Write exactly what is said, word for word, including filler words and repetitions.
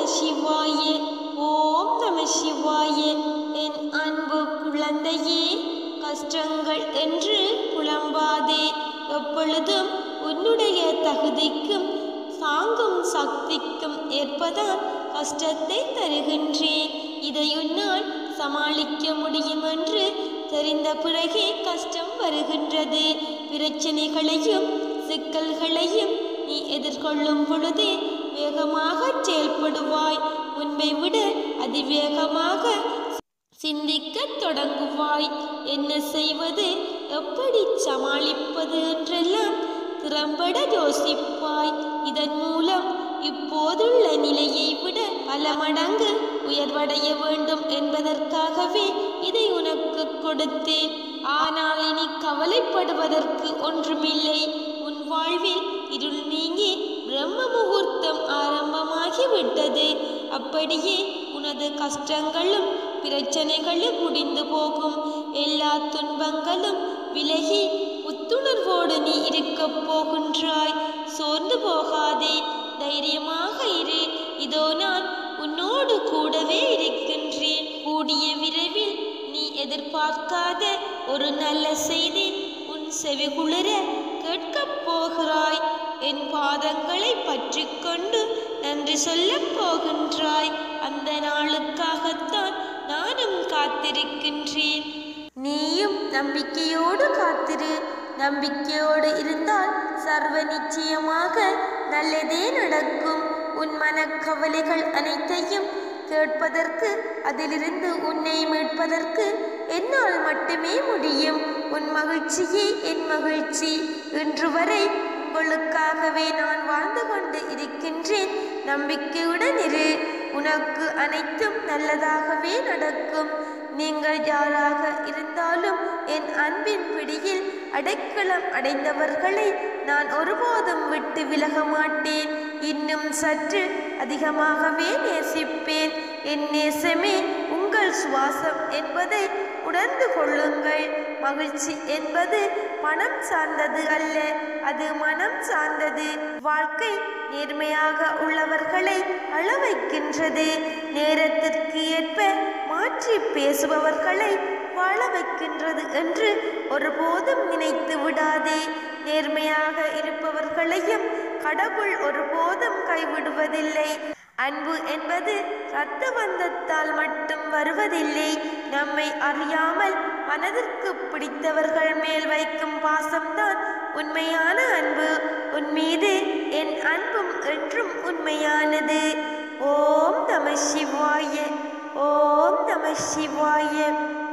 சிவாய. ஓம் நம சிவாய. என் அன்பு குழந்தையே, கஷ்டங்கள் என்று புலம்பாதே. எப்பொழுதும் உன்னுடைய தகுதிக்கும் சாங்கும் சக்திக்கும் ஏற்பதான் கஷ்டத்தை தருகின்றேன். இதை உன்னால் சமாளிக்க முடியும் என்று தெரிந்த பிறகே கஷ்டம் வருகின்றது. பிரச்சனைகளையும் சிக்கல்களையும் நீ எதிர்கொள்ளும் பொழுதே வேகமாக செயல்படுவாய். முன்பை விட அதிவேகமாக சிந்திக்க தொடங்குவாய். என்ன செய்வது, எப்படி சமாளிப்பது என்றெல்லாம் திறம்பட யோசிப்பாய். இதன் மூலம் இப்போதுள்ள நிலையை விட பல மடங்கு உயர்வடைய வேண்டும் என்பதற்காகவே இதை உனக்கு கொடுத்தேன். ஆனால் இனி கவலைப்படுவதற்கு ஒன்றுமில்லை. உன் வாழ்வில் இருள் நீங்கி பிரம்ம முகூர்த்தம் ஆரம்பமாகிவிட்டது. அப்படியே உனது கஷ்டங்களும் பிரச்சனைகளும் முடிந்து போகும். எல்லா துன்பங்களும் விலகி புத்துணர்வோடு நீ இருக்கப் போகின்றாய். சோர்ந்து போகாதே, தைரியமாக இரு. இதோ நான் உன்னோடு கூடவே இருக்கின்றேன். கூடிய விரைவில் நீ எதிர்பார்க்காத ஒரு நல்ல செய்தி உன் செவிகுளிர கேட்கப் போகிறாய். என் பாதங்களை பற்றி கொண்டு நன்றி சொல்லப் போகின்றாய். அந்த நாளுக்காகத்தான் நானும் காத்திருக்கின்றேன். நீயும் நம்பிக்கையோடு காத்திரு. நம்பிக்கையோடு இருந்தால் சர்வ நிச்சயமாக நல்லதே நடக்கும். உன் மனக்கவலைகள் அனைத்தையும் கேட்பதற்கு, அதிலிருந்து உன்னை மீட்பதற்கு என்னால் மட்டுமே முடியும். உன் மகிழ்ச்சியே என் மகிழ்ச்சி. இன்று வரை உங்களுக்காகவே நான் வாழ்ந்து கொண்டு இருக்கின்றேன். நம்பிக்கையுடன் இரு. உனக்கு அனைத்தும் நல்லதாகவே நடக்கும். நீங்கள் யாராக இருந்தாலும் என் அன்பின் பிடியில் அடைக்கலம் அடைந்தவர்களை நான் ஒருபோதும் விட்டு விலக மாட்டேன். இன்னும் சற்று அதிகமாகவே நேசிப்பேன். என் நேசமே உங்கள் சுவாசம் என்பதை உணர்ந்து கொள்ளுங்கள். மகிழ்ச்சி என்பது பணம் சார்ந்தது அல்ல, அது மனம் சார்ந்தது. வாழ்க்கை நேர்மையாக உள்ளவர்களை அழ வைக்கின்றது. நேரத்திற்கு ஏற்ப மாற்றி பேசுபவர்களை வாழ வைக்கின்றது என்று ஒருபோதும் நினைத்து விடாதே. நேர்மையாக இருப்பவர்களையும் கடவுள் ஒருபோதும் கைவிடுவதில்லை. அன்பு என்பது இரத்த பந்தத்தால் மட்டும் வருவதில்லை. நம்மை அறியாமல் மனதிற்கு பிடித்தவர்கள் மேல் வைக்கும் பாசம்தான் உண்மையான அன்பு. உன் மீது என் அன்பும் என்றும் உண்மையானது. ஓம் நம சிவாய. ஓம் நம சிவாய.